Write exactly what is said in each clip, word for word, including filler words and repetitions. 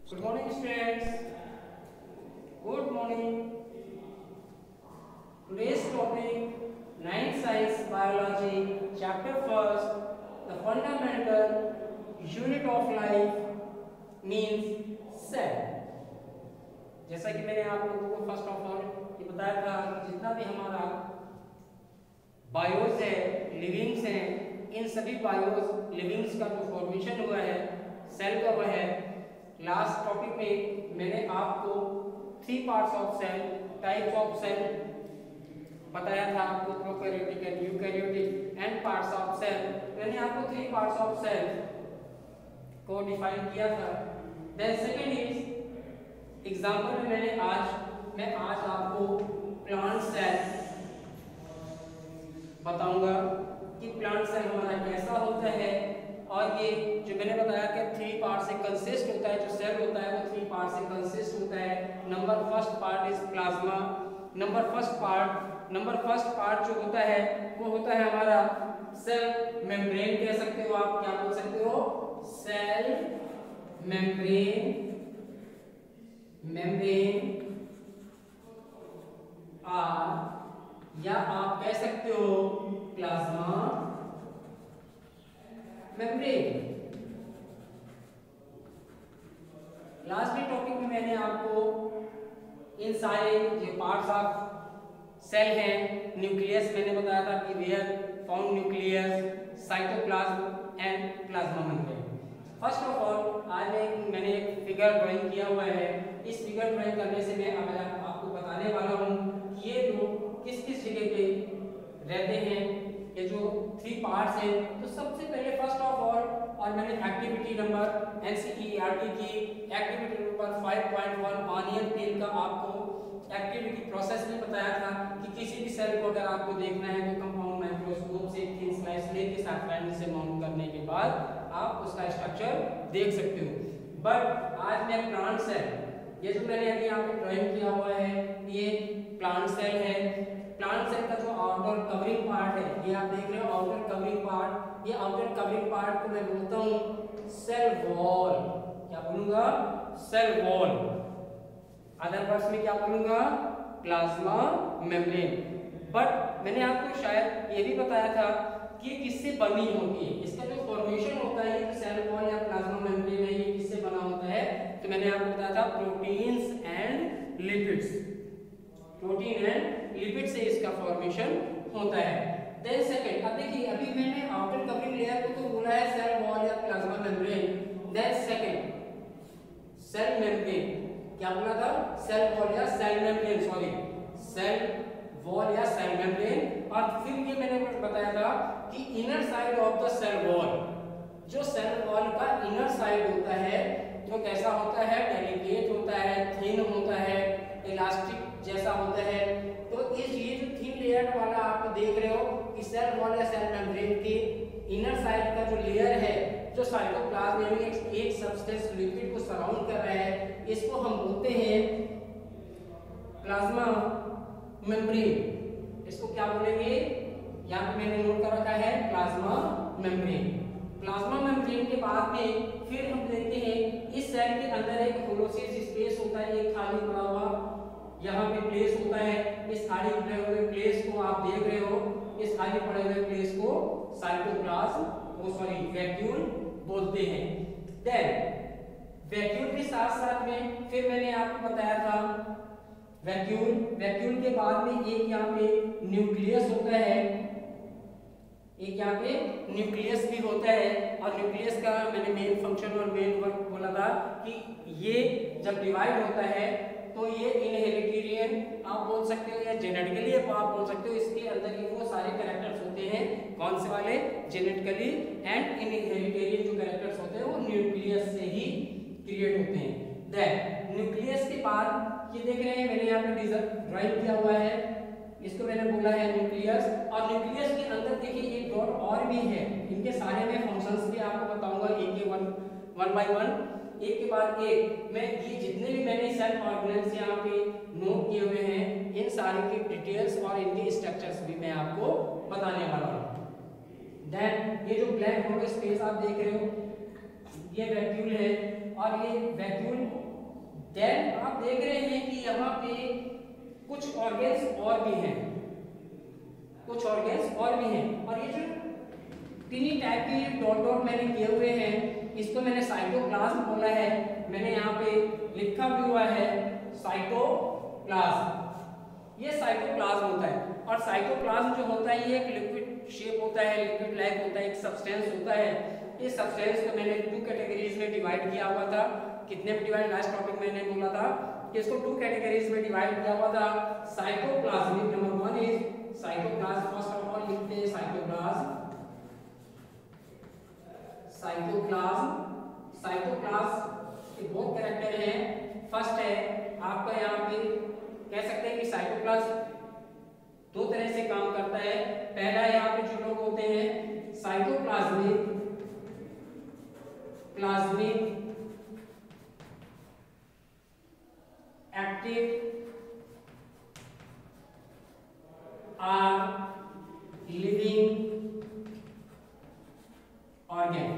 Good morning, students. Good morning. Today's topic: ninth Science Biology, Chapter First, the fundamental unit of life means cell. जैसा कि मैंने आप लोगों को first of all ये बताया था कि जितना भी हमारा बायोस है, लिविंग्स हैं, इन सभी बायोस लिविंग्स का जो फॉर्मेशन हुआ है सेल का वह है। लास्ट टॉपिक में मैंने आपको three parts of cell, types of cell बताया था आपको, prokaryotic and eukaryotic and parts of cell. मैंने आपको थ्री पार्ट्स ऑफ सेल को डिफाइन किया था। देन सेकंड इज एग्जांपल में मैंने आज मैं आज आपको प्लांट सेल बताऊंगा कि प्लांट सेल हमारा कैसा होता है, और ये जो मैंने बताया कि थ्री पार्ट से कंसिस्ट होता है, जो सेल होता है वो थ्री पार्ट से कंसिस्ट होता है। Number first part is plasma. Number first part number first part जो होता है वो होता है हमारा सेल मेम्ब्रेन, कह सकते हो आप, क्या बोल सकते हो, सेल मेम्ब्रेन मेम्ब्रेन आर, या आप कह सकते हो प्लाज्मा मेम्ब्रेन। लास्ट के टॉपिक में मैंने आपको इन सारे जो पार्ट्स ऑफ सेल हैं, न्यूक्लियस मैंने बताया था कि where found nucleus, cytoplasm and plasma membrane. First of all आज मैं मैंने एक फिगर ड्राइंग किया हुआ है। इस फिगर ड्राइंग करने से मैं अब आपको बताने वाला हूँ कि ये लोग किस किस जगह पे रहते हैं, ये जो थ्री पार्ट्स हैं। तो सबसे पहले फर्स्ट ऑफ ऑल, और मैंने एक्टिविटी नंबर एनसीईआरटी की activity number five point one onion peel का आपको एक्टिविटी प्रोसेस में बताया था कि किसी भी सेल को अगर आपको देखना है तो कंपाउंड माइक्रोस्कोप से थिन स्लाइस लेके साथ पैनल से माउंट करने के बाद आप उसका स्ट्रक्चर देख सकते हो। बट आज मैं प्लांट सेल, ये जो मैंने अभी यहाँ पे ड्राइंग किया हुआ है ये प्लांट सेल है। प्लांट सेल का जो आउटर कवरिंग पार्ट है, ये आप देख रहे हो आउटर कवरिंग पार्ट, ये आउटर कवरिंग पार्ट को मैं बोलता हूँ सेल वॉल। क्या बोलूंगा? Cell wall. अदर वर्ड्स में क्या बोलूंगा? Plasma membrane. बट मैंने आपको शायद ये भी बताया था कि किससे बनी होती है, इसका जो फॉर्मेशन होता है, ये सेल वॉल या प्लाज्मा मेम्ब्रेन है, ये किससे बना होता है? तो मैंने आपको बताया था proteins and lipids, protein and lipid से इसका फॉर्मेशन होता है। देन सेकंड, अब देखिए अभी मैंने आउटर कवरिंग लेयर को तो बोला है सेल वॉल या plasma membrane. Then second cell membrane, क्या बोला था? सेल वॉल या cell membrane, sorry cell wall या सेल मेम्ब्रेन। और फिर ये मैंने बताया था कि inner side of the cell wall, जो सेल वॉल का इनर साइड होता है जो कैसा होता है? डेलिकेट होता है, थिन होता है, इलास्टिक जैसा होता है। तो इस ये जो थिन लेयर वाला आप देख रहे हो कि सेल वॉल या सेल मेम्ब्रेन के इनर साइड का जो लेयर है, जो साइटोप्लाज्म में एक, एक सब्सटेंस लिक्विड को सराउंड कर रहा है, इसको हम बोलते हैं प्लाज्मा मेम्ब्रेन। इसको क्या बोलेंगे? यहाँ पे मैंने नोट कर रखा है प्लाज्मा मेम्ब्रेन। प्लाज्मा मेम्ब्रेन के बाद में फिर हम देखते हैं इस सेल के अंदर एक होलोसिस स्पेस होता है, एक खाली पड़ा हुआ यहाँ पे प्लेस होता है। इस खाली पड़े हुए प्लेस को आप देख रहे हो, इस खाली पड़े हुए प्लेस को साइटोप्लाज्म, वो सॉरी वैक्यूल बोलते हैं। देन वैक्यूल के साथ साथ में फिर मैंने आपको बताया था वैक्यूल वैक्यूल के बाद में एक यहाँ पे न्यूक्लियस होता है, एक यहाँ पे न्यूक्लियस भी होता है। और न्यूक्लियस का मैंने मेन फंक्शन और मेन वर्क बोला था कि ये जब डिवाइड होता है तो ये इनहेरिटेरियन आप बोल सकते हो या जेनेटिकली आप बोल सकते हो, इसके अंदर ही वो सारे कैरेक्टर्स होते हैं। कौन से वाले? जेनेटिकली एंड इनहेरिटेरियन जो कैरेक्टर्स होते हैं वो न्यूक्लियस से ही क्रिएट होते हैं। देन न्यूक्लियस के बाद ये देख रहे हैं मैंने यहाँ पे ड्राइव किया हुआ है, इसको मैंने बोला है न्यूक्लियस। और न्यूक्लियस के अंदर देखिए एक डॉट और भी है, इनके सारे में फंक्शंस भी आपको बताऊंगा एक के वन वन बाय वन, एक के बाद एक। मैं ये जितने भी मैंने सेल ऑर्गेनेल्स यहाँ पे नोट किए हुए हैं, इन सारे की डिटेल्स और इनके स्ट्रक्चर्स भी मैं आपको बताने वाला हूँ। देन ये जो ब्लैक होल स्पेस आप देख रहे हो, ये वैक्यूल है, और ये वैक्यूल देन आप देख रहे हैं कि यहाँ पे कुछ ऑर्गेन्स और भी हैं, कुछ ऑर्गेन्स और भी हैं, और ये जो तीन टाइप के डॉट डॉट मैंने किए हुए हैं, इसको मैंने साइटोप्लाज्म बोला है। मैंने यहाँ पे लिखा भी हुआ है साइटोप्लाज्म। ये साइटोप्लाज्म होता है, और साइटोप्लाज्म जो होता है ये एक लिक्विड शेप होता है, लिक्विड लाइक होता है, एक सब्सटेंस होता है। इस सब्सटेंस को मैंने टू कैटेगरीज में डिवाइड किया हुआ था। कितने में डिवाइड, लास्ट टॉपिक मैंने बोला था कि इसको टू कैटेगरीज में डिवाइड किया हुआ था। Cytoplasmic, number one is cytoplasm. First of all लिखते हैं साइटोप्लाज्म। साइटोप्लाज्म साइटोप्लाज्म के बहुत कैरेक्टर हैं। फर्स्ट है आपका यहाँ पे कह सकते हैं कि साइटोप्लाज्म दो तरह से काम करता है। पहला यहाँ पे जो लोग होते हैं cytoplasmic plasmic active are living organ.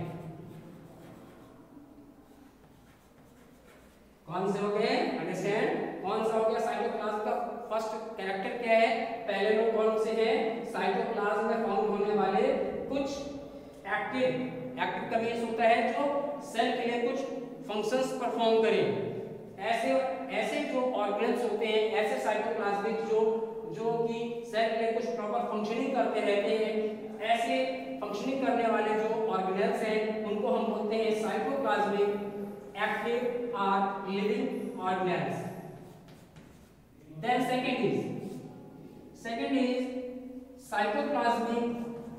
कौन से हो गए, अंडरस्टैंड, कौन सा हो गया साइटोप्लाज्म का फर्स्ट कैरेक्टर क्या है? पहले लोग कौन से हैं? साइटोप्लाज्म में फाउंड होने वाले कुछ एक्टिव, एक्टिव का मीन्स होता है जो सेल के लिए कुछ फंक्शंस परफॉर्म करें। ऐसे ऐसे जो ऑर्गेन्स होते हैं, ऐसे साइटोप्लाज्मिक जो जो कि सेल के लिए कुछ प्रॉपर फंक्शनिंग करते रहते हैं, ऐसे फंक्शनिंग करने वाले जो ऑर्गेनेल्स हैं उनको हम बोलते हैं cytoplasmic active are living organelles. Then second is second is cytoplasmic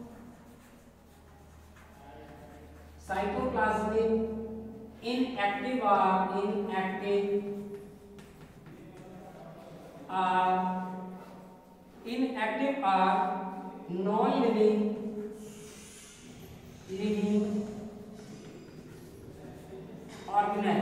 cytoplasmic inactive are inactive are inactive are non living living organelle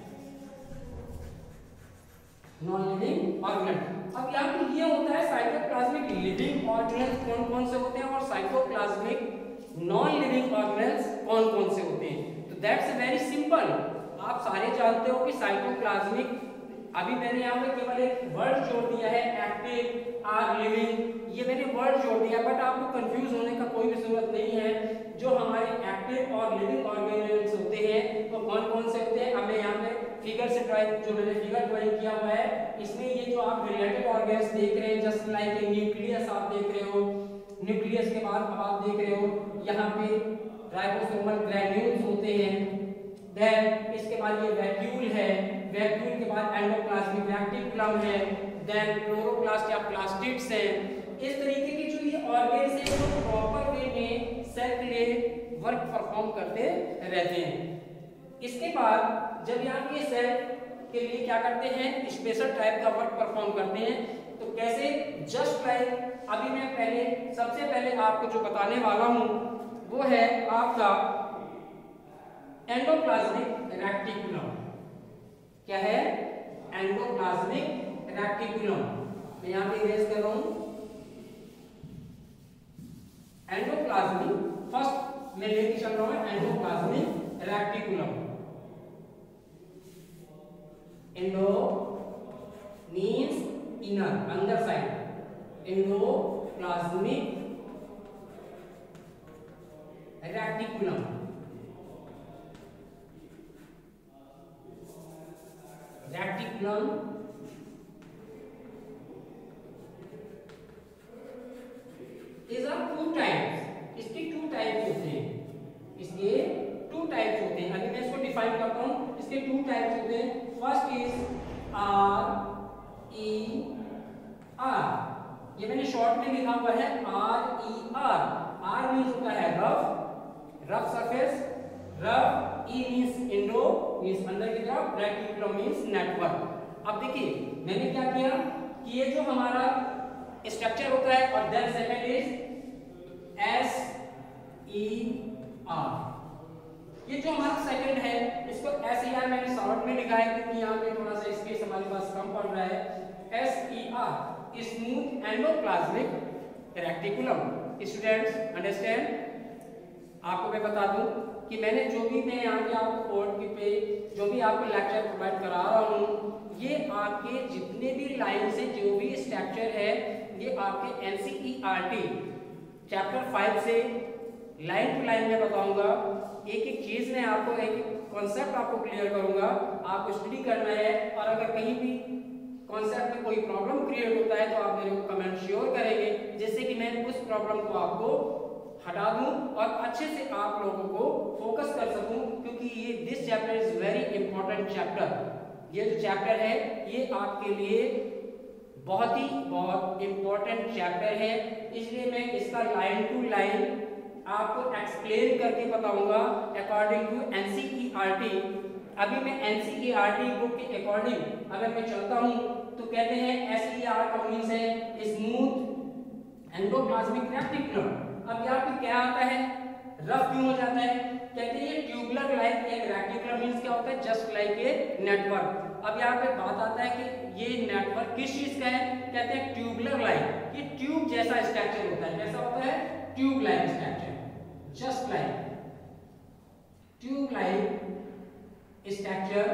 non living organelle. अब यहाँ पे ये होता है साइटोप्लाज्मिक लिविंग ऑर्गेनेल्स कौन कौन से होते हैं और साइटोप्लाज्मिक नॉन लिविंग ऑर्गेनेल्स कौन कौन से होते हैं। तो दैट्स वेरी सिंपल। आप सारे जानते हो कि साइटोप्लाज्मिक, अभी मैंने यहाँ पे केवल एक वर्ड जोड़ दिया है एक्टिव आर लिविंग, ये मैंने वर्ड जोड़ दिया, बट आपको कंफ्यूज होने का कोई भी जरूरत नहीं है। जो हमारे एक्टिव और लिविंग ऑर्गेनेल्स होते हैं वो कौन कौन से होते हैं। अब मैं यहाँ पे फिगर से ड्राइंग, जो मैंने फिगर ड्राइंग किया हुआ है, इसमें ये जो आप रिलेटेड ऑर्गेन्स देख रहे हैं, जस्ट लाइक ए न्यूक्लियस आप देख रहे हो। न्यूक्लियस के बाद अब आप देख रहे हो यहाँ पे राइबोसोमल ग्रैन्यूल्स होते हैं। देन इसके बाद ये वैक्यूल है, वैक्यूल के बाद एंडोप्लाज्मिक रेटिकुलम है, देन क्लोरोप्लास्ट या प्लास्टिड्स है। इस तरीके की जो ये ऑर्गेन्स हैं वो प्रॉपर वे में सेल के लिए वर्क परफॉर्म करते रहते हैं। इसके बाद जब यहाँ पे सेल के लिए क्या करते हैं, स्पेशल टाइप का वर्क परफॉर्म करते हैं। तो कैसे, जस्ट लाइक अभी मैं पहले सबसे पहले आपको जो बताने वाला हूँ वो है आपका एंडोप्लाज्मिक रेटिकुलम। क्या है? Endoplasmic reticulum. मैं यहाँ पे इरेज कर रहा हूँ। एंडोप्लाज्मिक, फर्स्ट मैं लेके चल रहा हूँ endoplasmic reticulum. Endo means inner, अंदर side, endoplasmic reticulum. Reticulum is a two types, इसके टू टाइप्स होते हैं, इसके टू टाइप्स होते हैं। अभी मैं इसको डिफाइन करता हूँ। इसके टू टाइप्स होते हैं। First is R E R, ये मैंने शॉर्ट में लिखा हुआ है R E R. R means होता है rough, rough surface, rough. E means endo, means अंदर की तरफ, रेटिकुलम मीन्स नेटवर्क। अब देखिए मैंने क्या किया कि ये जो हमारा स्ट्रक्चर होता है, और then second is S E R. ये जो हमारा सेकंड है इसको एस ई आर मैंने शॉर्ट में लिखा है क्योंकि यहाँ पे थोड़ा सा स्पेस हमारे पास कम पड़ रहा है। S E R smooth endoplasmic reticulum. Students understand? आपको मैं बता दूं कि मैंने जो भी मैं यहाँ पे आपको बोर्ड पे जो भी भी आपको लेक्चर प्रोवाइड करा रहा हूँ, ये आपके जितने भी लाइन से जो भी स्ट्रक्चर है ये आपके एनसीईआरटी चैप्टर फाइव से लाइन टू लाइन में बताऊंगा। एक एक चीज में आपको एक एक कॉन्सेप्ट आपको क्लियर करूंगा, आपको स्टडी करना है। और अगर कहीं भी कॉन्सेप्ट में कोई प्रॉब्लम क्रिएट होता है तो आप मेरे को कमेंट श्योर करेंगे, जिससे कि मैं उस प्रॉब्लम को आपको हटा दूं और अच्छे से आप लोगों को फोकस कर सकूं, क्योंकि ये this chapter is very important chapter. ये जो चैप्टर है ये आपके लिए बहुत ही बहुत इंपॉर्टेंट चैप्टर है, इसलिए मैं इसका लाइन टू लाइन आपको एक्सप्लेन करके बताऊंगा अकॉर्डिंग टू एनसीईआरटी। अभी मैं एनसीईआरटी बुक के अकॉर्डिंग अगर मैं चलता हूं तो कहते हैं एसईआर का मींस है स्मूथ एंडोप्लाज्मिक रेक्टिकुलम। अब यहाँ पे क्या आता है, रफ क्यों हो जाता है, कहते हैं ये ट्यूबुलर लाइक एक रेक्टिकुलम मींस क्या होता है, जस्ट लाइक ए नेटवर्क। अब यहाँ पे बात आता है कि ये नेटवर्क किस चीज का है, कहते हैं ट्यूबुलर लाइक, ये ट्यूब जैसा स्ट्रक्चर होता है। कैसा होता है, tube like structure, just like tube like structure.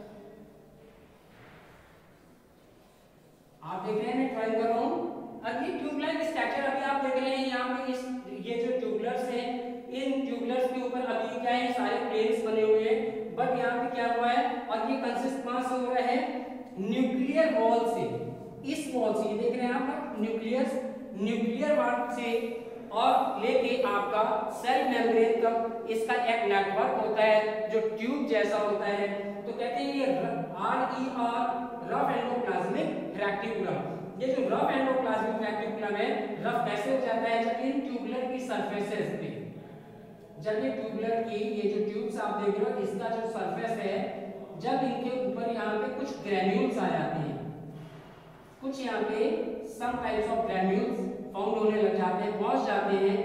आप देख रहे हैं मैं ड्राइंग कर रहा हूं। अब ये ट्यूब लाइक स्ट्रक्चर अभी आप देख रहे हैं यहाँ पे इस ये जो ट्यूबुलर्स हैं, इन ट्यूबुलर्स के ऊपर अभी क्या है, सारे प्लेन्स बने हुए हैं। बट यहाँ पे क्या हुआ है, और ये कंसिस्ट कहां से हो रहा है, न्यूक्लियर वॉल से। इस वॉल से ये देख रहे हैं आप न्यूक्लियस, न्यूक्लियर वॉल से और लेके आपका सेल मेम्ब्रेन तक इसका एक नेटवर्क होता है जो ट्यूब जैसा होता है। तो कहते हैं ये R E R rough endoplasmic reticulum. ये जो रफ एंडोप्लाज्मिक रेक्टिकुलम है, रफ कैसे हो जाता है, जब इन ट्यूबुलर की सरफेसेस पे, जब ये ट्यूबुलर की ये जो ट्यूब्स आप देख रहे हो इसका जो सरफेस है, जब इनके ऊपर यहाँ पे कुछ ग्रेन्यूल्स आ जाते हैं, कुछ यहाँ पे some types of granules found होने लग जाते हैं, पहुंच जाते हैं,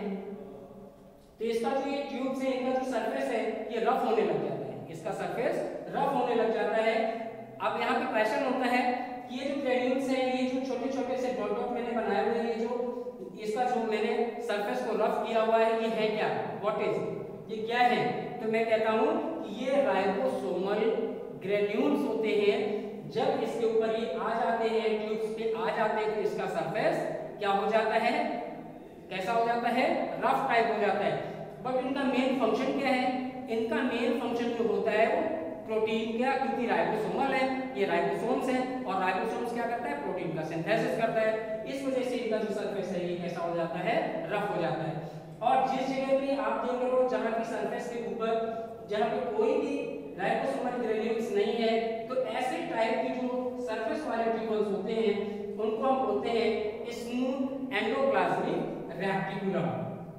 तो इसका जो ये ट्यूब से इनका जो सरफेस है ये रफ होने लग जाता है, इसका सरफेस रफ होने लग जाता है। अब यहाँ पे क्वेश्चन होता है कि ये जो ग्रेन्यूल्स हैं, ये जो छोटे छोटे से डॉट डॉट मैंने बनाए हुए हैं, ये जो इसका जो मैंने सरफेस को रफ किया हुआ है, ये है क्या, व्हाट इज, ये क्या है, तो मैं कहता हूँ कि ये राइबोसोमल ग्रेन्यूल्स होते हैं। जब इसके ऊपर ये आ जाते हैं, ट्यूब्स पे आ जाते हैं, तो इसका सरफेस क्या हो जाता है, कैसा हो जाता है, रफ टाइप हो जाता है। बट इनका मेन फंक्शन क्या है, इनका मेन फंक्शन जो होता है वो प्रोटीन क्या, क्योंकि राइबोसोमल है, ये राइबोसोम्स है, और राइबोसोम्स क्या करता है, प्रोटीन का सिंथेसिस करता है। इस वजह से इनका जो सरफेस है ये कैसा हो जाता है, रफ हो जाता है। और जिस जगह पे आप देख रहे हो जहां की सरफेस के ऊपर जहां पे कोई भी राइबोसोमल ग्रेन्यूल्स नहीं है, तो ऐसे टाइप की जो सरफेस वाले ट्यूबल्स होते हैं उनको हम बोलते हैं smooth endoplasmic reticulum,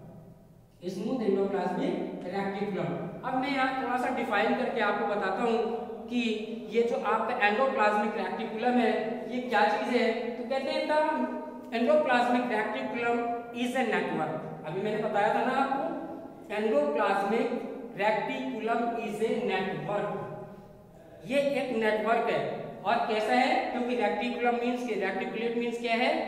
smooth endoplasmic reticulum. अब मैं यहाँ थोड़ा सा डिफाइन करके आपको बताता हूँ कि ये जो आपका एंडोप्लाज्मिक रेक्टिकुलम है ये क्या चीज है। तो कहते हैं the endoplasmic reticulum is a network. अभी मैंने बताया था ना आपको, endoplasmic reticulum is a network, ये एक नेटवर्क है। और कैसा है, क्योंकि रेक्टिकुलम मींस के रेक्टिकुलेट मींस क्या है,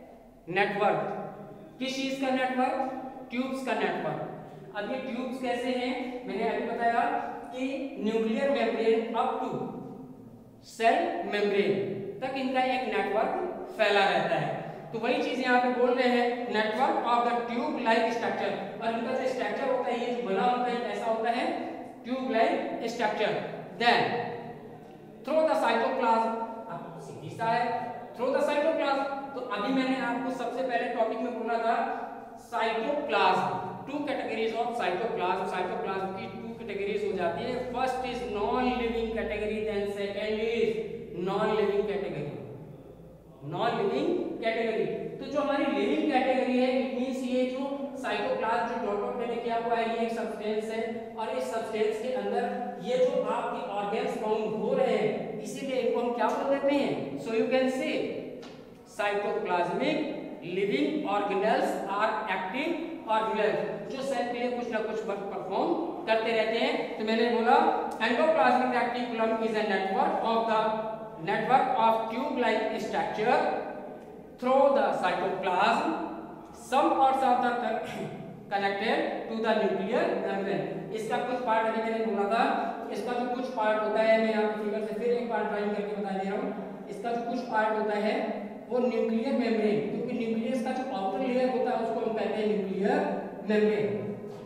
नेटवर्क। किस चीज का नेटवर्क, ट्यूब्स का नेटवर्क। अब ये ट्यूब्स कैसे हैं, मैंने अभी बताया कि nuclear membrane up to cell membrane तक इनका एक नेटवर्क फैला रहता है। तो वही चीज यहाँ पे बोल रहे हैं, network of the tube like structure. और इनका जो स्ट्रक्चर होता है, ये जो बना होता है कैसा होता है, tube like structure. Then through the cytoplasm, सीधी सा है, थ्रू द साइटोप्लाज्म। तो अभी मैंने आपको सबसे पहले टॉपिक में बोला था cytoplasm, two categories of cytoplasm. Cytoplasm की टू कैटेगरीज हो जाती है, first is non living category, then second is non living category, non living category. तो जो हमारी लिविंग कैटेगरी है, इट मींस ये जो साइटोप्लाज्म जो डॉट डॉट मैंने किया हुआ है ये एक सब्सटेंस है, और इस सब्सटेंस के अंदर ये जो आपके ऑर्गेन्स फाउंड हो रहे हैं, इसीलिए इनको हम क्या बोल देते हैं, so you can say cytoplasmic living organelles are active organelles, जो सेल के लिए कुछ ना कुछ वर्क परफॉर्म करते रहते हैं। तो मैंने बोला endoplasmic reticulum is a network of the network of tube like structure through the cytoplasm, some parts of the connected to the nuclear membrane। इसका कुछ पार्ट अभी मैंने बोला था इसका जो कुछ पार्ट होता है, मैं यहाँ फिगर से फिर एक बार ड्राइंग करके बता दे रहा हूँ, इसका जो कुछ पार्ट होता है वो न्यूक्लियर मेम्ब्रेन, क्योंकि न्यूक्लियस का जो आउटर लेयर होता है उसको हम कहते हैं न्यूक्लियर मेम्ब्रेन।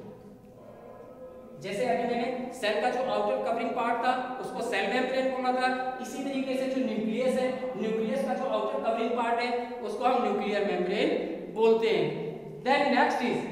जैसे अभी मैंने सेल का जो आउटर कवरिंग पार्ट था उसको सेल मेम्ब्रेन बोला था, इसी तरीके से जो न्यूक्लियस है, न्यूक्लियस का जो आउटर कवरिंग पार्ट है उसको हम न्यूक्लियर मेम्ब्रेन बोलते हैं। देन नेक्स्ट इज,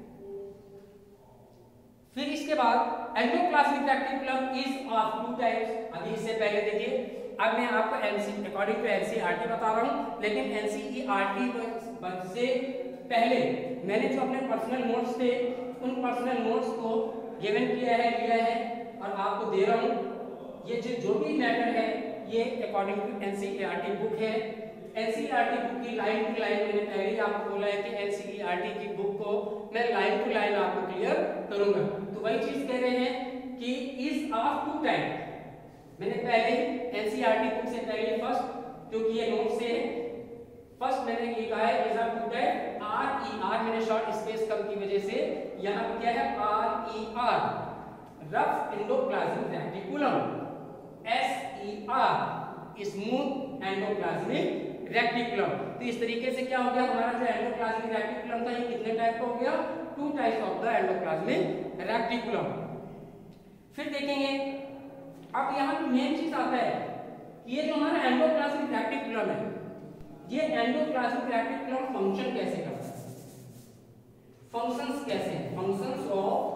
फिर इसके बाद endoplasmic reticulum is of two types. अभी इससे पहले देखिए, अब मैं आपको एनसी अकॉर्डिंग टू एनसीईआरटी बता रहा हूं, लेकिन एनसीईआरटी से पहले मैंने जो अपने पर्सनल नोट्स थे उन पर्सनल नोट्स को गिवन किया है, लिया है और आपको दे रहा हूं। ये जो जो भी मैटर है ये अकॉर्डिंग टू एनसीईआरटी बुक है। एनसीईआरटी बुक की लाइन टू लाइन मैंने पहले ही आपको बोला है कि एनसीईआरटी की बुक को मैं लाइन टू लाइन आपको क्लियर करूंगा। तो वही चीज कह रहे हैं कि इज ऑफ टू टाइप। मैंने पहले ही एनसीईआरटी बुक से पहले फर्स्ट, क्योंकि ये नोट से है, फर्स्ट मैंने लिखा है is of two type, R E R मैंने शॉर्ट स्पेस कम की वजह से यहां पर क्या है R E R, rough endoplasmic reticulum, S E R smooth endoplasmic reticulum. तो इस तरीके से क्या हो गया हमारा जो एंडोप्लाज्मिक रेटिकुलम था ये कितने टाइप का हो गया, two types of the endoplasmic reticulum. फिर देखेंगे अब यहाँ पे मेन चीज आता है कि ये जो हमारा एंडोप्लाज्मिक रेटिकुलम है, ये एंडोप्लाज्मिक रेटिकुलम फंक्शन कैसे करता है, फंक्शंस कैसे हैं, functions of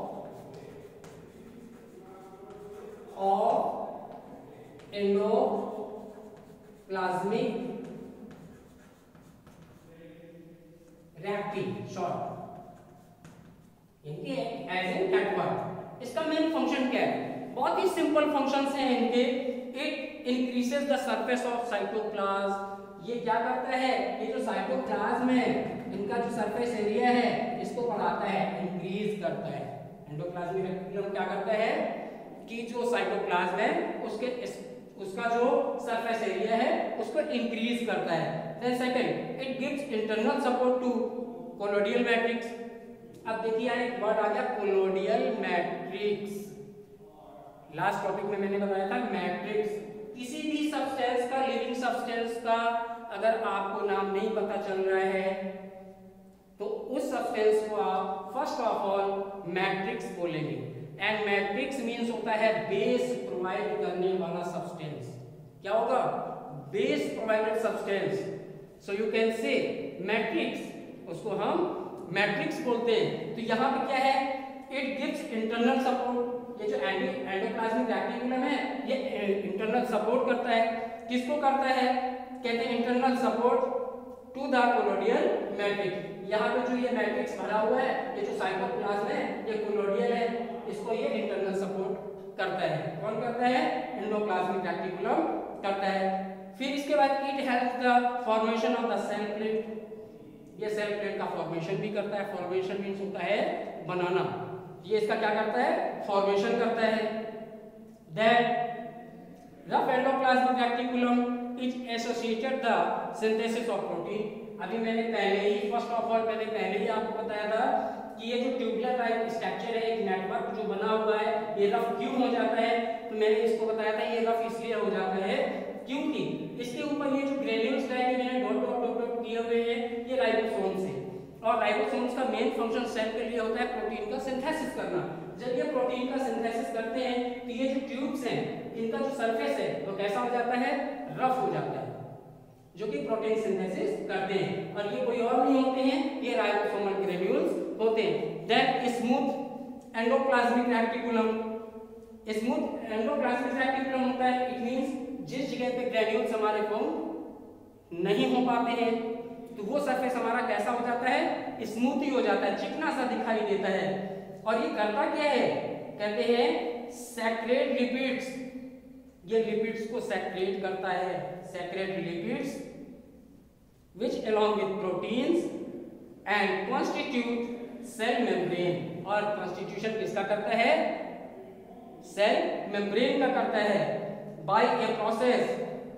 of endoplasmic reticulum short इनके एज ए नेटवर्क। इसका मेन फंक्शन क्या है, बहुत ही सिंपल फंक्शंस हैं इनके। It increases the surface of cytoplasm, ये क्या करता है, ये जो साइटोप्लाज्म है इनका जो सरफेस एरिया है इसको बढ़ाता है, इंक्रीज करता है। एंडोप्लाज्मिक रेटिकुलम क्या करता है कि जो साइटोप्लाज्म है उसके इस, उसका जो सरफेस एरिया है उसको इंक्रीज करता है। Then second, it gives internal support to colloidal matrix. अब देखिए यार एक वर्ड आ गया कोलोडियल मैट्रिक्स, लास्ट टॉपिक में मैंने बताया था मैट्रिक्स। किसी भी सब्सटेंस का, लिविंग सब्सटेंस का अगर आपको नाम नहीं पता चल रहा है तो उस सब्सटेंस को आप फर्स्ट ऑफ ऑल मैट्रिक्स बोलेंगे। एंड मैट्रिक्स मींस होता है बेस प्रोवाइड करने वाला सब्सटेंस। क्या होगा, base provided substance. So you can say matrix, उसको हम मैट्रिक्स बोलते हैं। तो यहाँ पे क्या है, इट गिव्स इंटरनल सपोर्ट। ये जो एंडोप्लाज्मिक रेटिकुलम है ये इंटरनल सपोर्ट करता है, किसको करता है, कहते हैं internal support to the colloidal matrix. यहाँ पे जो ये मैट्रिक्स भरा हुआ है, ये जो साइटोप्लाज्म है ये कोलोडियल है, इसको ये इंटरनल सपोर्ट करता है। कौन करता है, एंडोप्लाज्मिक रेटिकुलम करता है। फिर इसके बाद it helps the formation of the cell plate, ये सेल प्लेट का फॉर्मेशन भी करता है। फॉर्मेशन मींस होता है बनाना, ये इसका क्या करता है, फॉर्मेशन करता है। Then rough endoplasmic reticulum is associated the synthesis of protein. अभी मैंने पहले ही फर्स्ट ऑफ ऑल मैंने पहले ही आपको बताया था कि ये जो ट्यूबुलर टाइप स्ट्रक्चर है, एक नेटवर्क जो बना हुआ है, ये रफ क्यों हो जाता है, तो मैंने इसको बताया था ये रफ इसलिए हो जाता है क्योंकि इसके ऊपर ये जो ग्रेन्यूल्स है ये मैंने डॉट डॉट डॉट डॉट किए हुए हैं, ये राइबोसोम्स है। और राइबोसोम्स का मेन फंक्शन सेल के लिए होता है प्रोटीन का सिंथेसिस करना। जब ये प्रोटीन का सिंथेसिस करते हैं तो ये जो ट्यूब्स हैं इनका जो सरफेस है वो कैसा हो जाता है, रफ हो जाता है, जो कि प्रोटीन सिंथेसिस करते हैं। और ये कोई और नहीं होते हैं, ये राइबोसोमल ग्रेन्यूल्स होते हैं। Then smooth endoplasmic reticulum, smooth endoplasmic reticulum होता है, इट मींस जिस जगह पे ग्रेन्यूल्स हमारे फॉर्म नहीं हो पाते हैं तो वो सरफेस हमारा कैसा हो जाता है, स्मूथ ही हो जाता है, चिकना सा दिखाई देता है। और ये करता क्या है, कहते हैं सैक्रेट लिपिड्स, ये लिपिड्स को सैक्रेट करता है, secrete lipids which along with proteins and constitute cell membrane। और constitution किसका करता है, सेल मेम्ब्रेन का करता है by a process।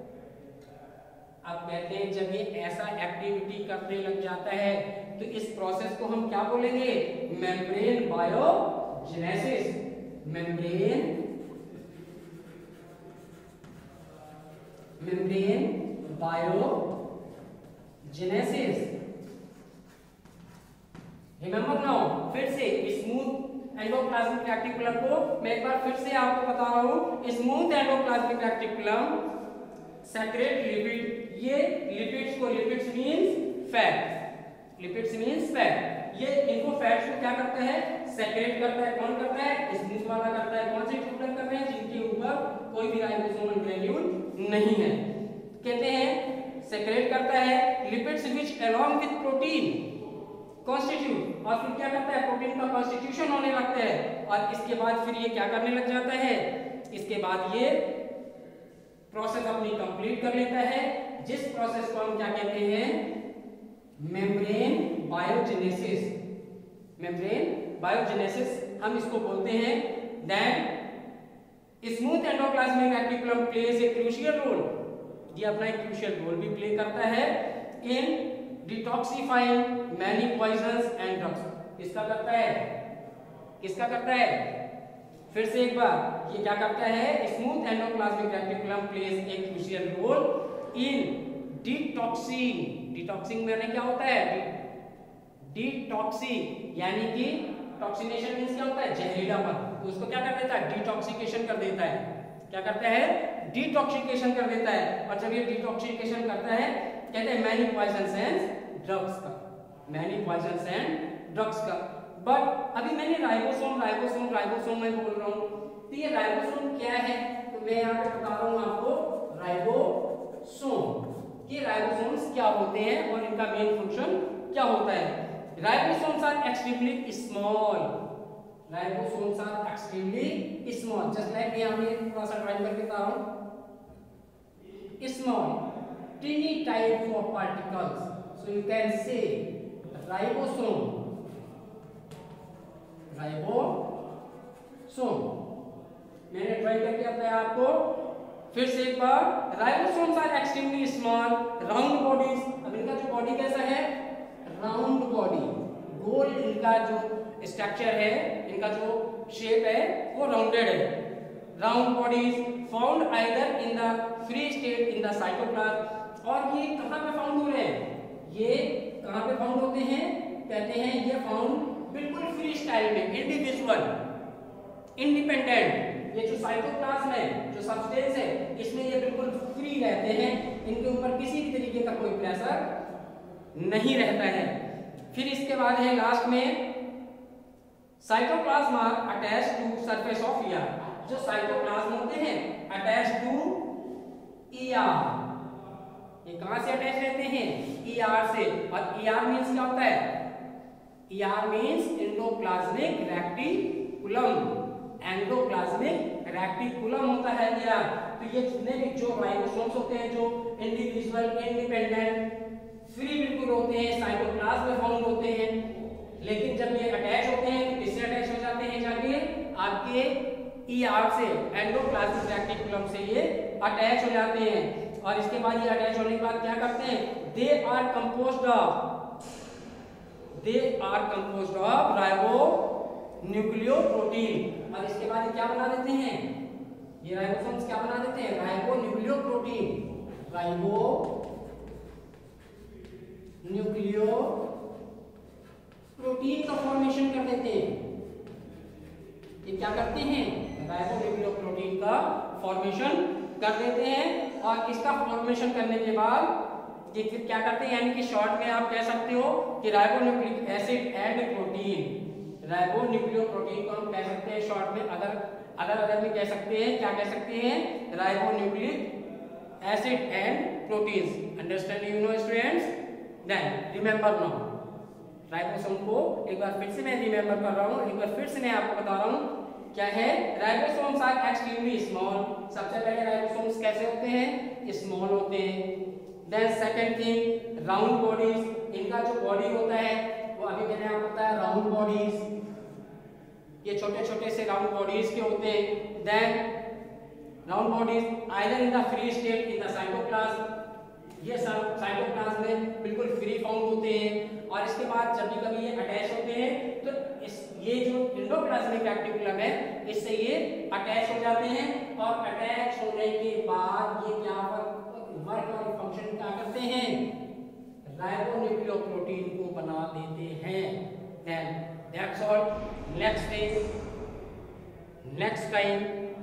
अब कहते हैं जब ये ऐसा एक्टिविटी करने लग जाता है तो इस प्रोसेस को हम क्या बोलेंगे, membrane biogenesis, membrane membrane biogenesis. Remember now, फिर से स्मूथ एंडोप्लाज्मिक रेटिकुलम को मैं एक बार फिर से आपको बता रहा हूं। Smooth endoplasmic reticulum secrete lipid, ये लिपिड्स को, lipids means fat, lipids means fat, ये इनको फैट्स को क्या करता है, सेक्रेट करता है। कौन करता है, स्मूथ वाला करता है। कौन से ट्यूबुलर करते हैं, जिनके ऊपर कोई भी राइबोसोमल ग्रेन्यूल नहीं है, कहते हैं सेक्रेट करता है। Lipids which along with protein constitute, और फिर क्या करता है, प्रोटीन का कॉन्स्टिट्यूशन होने लगता है, और इसके बाद फिर ये क्या करने लग जाता है, इसके बाद ये प्रोसेस अपनी कंप्लीट कर लेता है, जिस प्रोसेस को हम क्या कहते हैं, मेम्ब्रेन बायोजेनेसिस। मेम्ब्रेन बायोजेनेसिस हम इसको बोलते हैं। Then smooth endoplasmic reticulum plays a crucial role, ये अपना एक क्रूशियल रोल भी प्ले करता है in detoxifying many poisons and drugs. किसका करता है, किसका करता है, फिर से एक बार, ये क्या करता है, smooth endoplasmic reticulum plays a crucial role in detoxing. Detoxing में क्या होता है, डिटॉक्सिंग यानी कि टॉक्सिनेशन मींस क्या होता है, जहरीलापन, तो उसको क्या कर देता है, डिटॉक्सिकेशन कर देता है। क्या करता है, डिटॉक्सिकेशन कर देता है। और जब ये डिटॉक्सिकेशन करता है, कहते हैं मैनी पॉइजन्स एंड ड्रग्स का, मैनी पॉइजन्स एंड ड्रग्स का। बट अभी मैंने राइबोसोम राइबोसोम राइबोसोम में बोल रहा हूं, तो ये राइबोसोम क्या है, तो मैं यहाँ पे बता रहा हूँ आपको राइबोसोम, ये राइबोसोम्स क्या होते हैं और इनका मेन फंक्शन क्या होता है। Ribosomes are extremely small, ribosomes are extremely small, just like यहाँ पे थोड़ा सा ड्राइंग करके बता रहा हूँ, small teeny type of particles, so you can say ribosome, ribosome मैंने ड्राइंग करके बताया आपको। फिर से एक बार, ribosomes are extremely small round bodies. अब इनका जो बॉडी कैसा है, राउंड बॉडी, गोल इनका जो स्ट्रक्चर है, इनका जो शेप है वो राउंडेड है। Round bodies found either in the free state in the cytoplasm, और ये कहां पे फाउंड हो रहे हैं, ये कहां पे फाउंड होते हैं, कहते हैं ये फाउंड बिल्कुल फ्री स्टाइल में, इंडिविजुअल, इंडिपेंडेंट। ये जो साइटोप्लाज्म है, जो सब्सटेंस है, इसमें ये बिल्कुल फ्री रहते हैं, इनके ऊपर किसी भी तरीके का कोई प्रेशर नहीं रहता है। फिर इसके बाद है लास्ट में, cytoplasm are attached to surface of ER, जो साइटोप्लाज्म होते हैं अटैच्ड टू ईआर, ये कहां से अटैच रहते हैं, ईआर से। और ईआर मींस क्या होता है, ER means endoplasmic reticulum, endoplasmic reticulum होता है ईआर। तो ये जितने भी जो राइबोसोम्स होते हैं, जो इंडिविजुअल, इंडिपेंडेंट, फ्री बिल्कुल होते हैं, साइटोप्लाज्म में फाउंड होते हैं, लेकिन जब ये अटैच होते हैं तो किससे अटैच हो जाते हैं, जाके आपके ईआर से, एंडोप्लाज्मिक रेटिकुलम से ये अटैच हो जाते हैं। और इसके बाद ये अटैच होने के बाद क्या करते हैं, they are composed of, they are composed of ribonucleoprotein. और इसके बाद ये क्या बना देते हैं, ये राइबोसोम्स क्या बना देते हैं, राइबो न्यूक्लियोप्रोटीन, राइबो न्यूक्लियोप्रोटीन का फॉर्मेशन कर देते हैं। ये क्या करते हैं, राइबोन्यूक्लियोप्रोटीन का फॉर्मेशन कर देते हैं। और इसका फॉर्मेशन करने के बाद ये फिर क्या करते हैं, यानी कि शॉर्ट में आप कह सकते हो कि ribonucleic acid and protein, ribonucleoprotein को हम कह सकते हैं शॉर्ट में, अदर अदर अदर में कह सकते हैं, क्या कह सकते हैं, ribonucleic acid and proteins. Understand you know students. Then remember now, ribosome को एक बार फिर से मैं रिमेंबर कर रहा हूँ, एक बार फिर से मैं आपको बता रहा हूँ क्या है, राइबोसोम्स आर एक्सट्रीमली स्मॉल। सबसे पहले राइबोसोम्स कैसे होते हैं, स्मॉल होते हैं। Then second thing, round bodies, इनका जो बॉडी होता है वो अभी मैंने आपको बताया राउंड बॉडीज, ये छोटे छोटे से राउंड बॉडीज के होते हैं। Then round bodies either in the free state in the cytoplasm, ये साइटोप्लाज्म में बिल्कुल फ्री फाउंड होते हैं। और इसके बाद जब भी कभी ये अटैच होते हैं तो इस ये जो एंडोप्लाज्मिक रेटिकुलम है इससे ये अटैच हो जाते हैं, और अटैच होने के बाद ये क्या क्या करते हैं, राइबोन्यूक्लियोप्रोटीन को बना देते हैं। Then that's all. Next is next time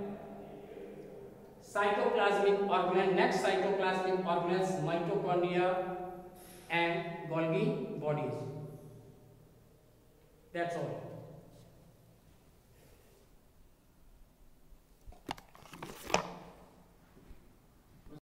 cytoplasmic organelle next cytoplasmic organelles, mitochondria and Golgi bodies. That's all.